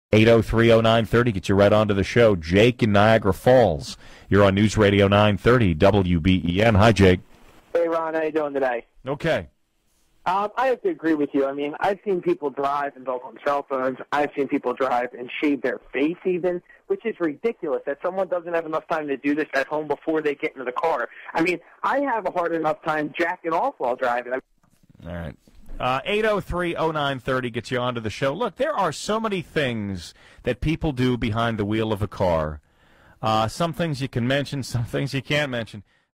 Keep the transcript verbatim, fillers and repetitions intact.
eight oh three oh nine thirty, get you right onto the show. Jake in Niagara Falls. You're on News Radio nine thirty W B E N. Hi, Jake. Hey, Ron. How you doing today? Okay. Um, I have to agree with you. I mean, I've seen people drive and talk on cell phones. I've seen people drive and shave their face even, which is ridiculous that someone doesn't have enough time to do this at home before they get into the car. I mean, I have a hard enough time jacking off while driving. All right. Uh, eight oh three oh nine thirty gets you onto the show. Look, there are so many things that people do behind the wheel of a car. Uh, some things you can mention, some things you can't mention.